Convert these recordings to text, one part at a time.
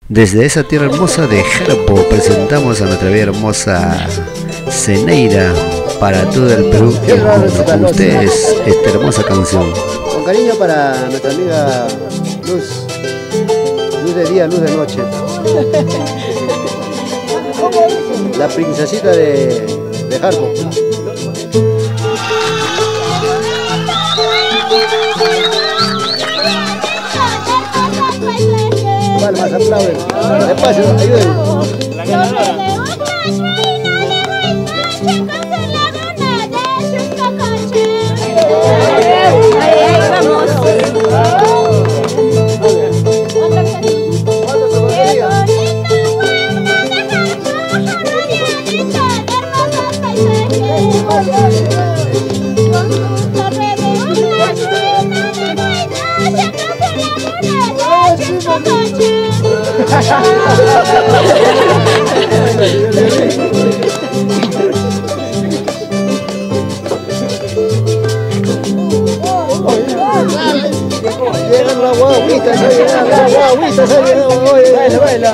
Desde esa tierra hermosa de Jarpo presentamos a nuestra vida hermosa Zeneida para todo el Perú y el mundo. Con ustedes esta hermosa canción. Con cariño para nuestra amiga Luz. Luz de día, luz de noche. La princesita de Jarpo. Palmas, aplauden. Despacio, ayuden. La ganadora. Llegan las guaguitas, baila, baila.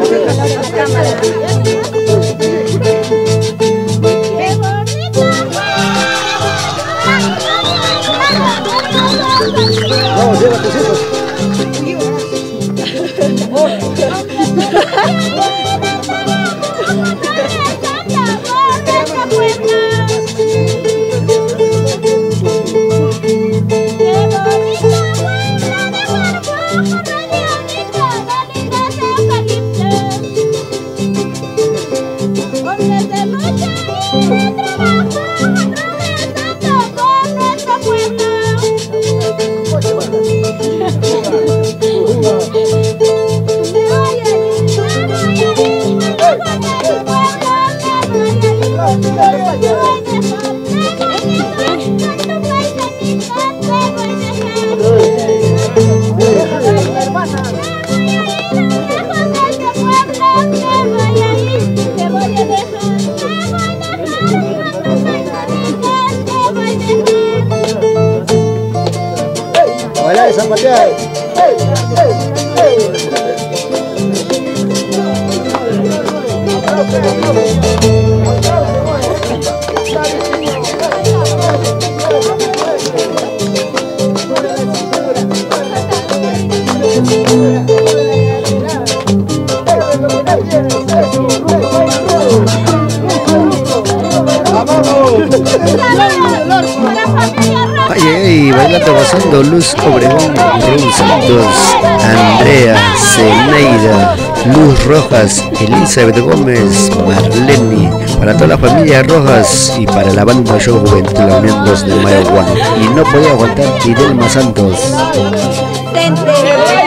Vamos, lleva tus hijos. Bailar esa pateada. Y bailando, gozando, Luz Obregón, Raúl Santos, Andrea, Zeneida, Luz Rojas, Elizabeth Gómez, Marlene, para toda la familia Rojas y para la banda Yo Juventud, la Unión 2 de Mayo One. Y no podía aguantar Idelma Santos.